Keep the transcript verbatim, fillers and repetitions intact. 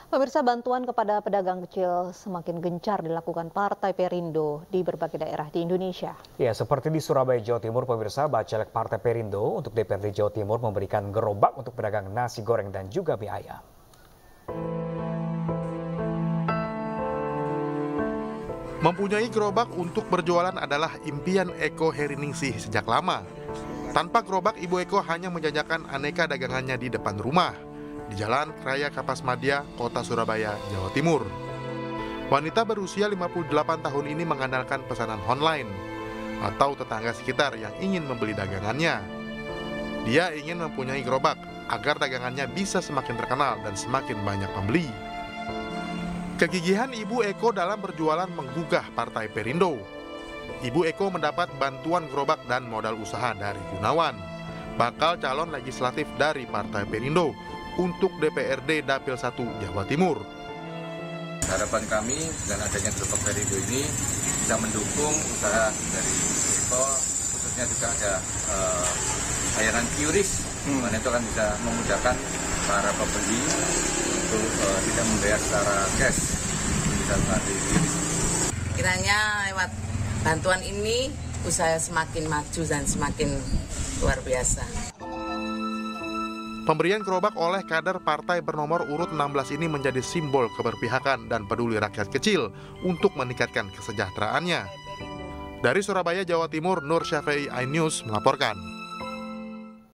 Pemirsa, bantuan kepada pedagang kecil semakin gencar dilakukan Partai Perindo di berbagai daerah di Indonesia. Ya, seperti di Surabaya, Jawa Timur, pemirsa, Bacalek Partai Perindo untuk D P R D Jawa Timur memberikan gerobak untuk pedagang nasi goreng dan juga mie ayam. Mempunyai gerobak untuk berjualan adalah impian Eko Heriningsih sejak lama. Tanpa gerobak, Ibu Eko hanya menjajakan aneka dagangannya di depan rumah, di Jalan Raya Kapasmadya, Kota Surabaya, Jawa Timur. Wanita berusia lima puluh delapan tahun ini mengandalkan pesanan online atau tetangga sekitar yang ingin membeli dagangannya. Dia ingin mempunyai gerobak agar dagangannya bisa semakin terkenal dan semakin banyak pembeli. Kegigihan Ibu Eko dalam berjualan menggugah Partai Perindo. Ibu Eko mendapat bantuan gerobak dan modal usaha dari Gunawan, bakal calon legislatif dari Partai Perindo untuk D P R D Dapil satu Jawa Timur. Harapan kami dengan adanya gerobak Perindo ini bisa mendukung usaha dari Ibu Eko, khususnya juga ada uh, layanan Q R I S, hmm. mana itu akan bisa memudahkan para pembeli untuk uh, tidak membayar secara cash, bisa melalui Q R I S. Kiranya lewat bantuan ini usaha semakin maju dan semakin luar biasa. Pemberian gerobak oleh kader partai bernomor urut enam belas ini menjadi simbol keberpihakan dan peduli rakyat kecil untuk meningkatkan kesejahteraannya. Dari Surabaya, Jawa Timur, Nur Syafei, iNews melaporkan.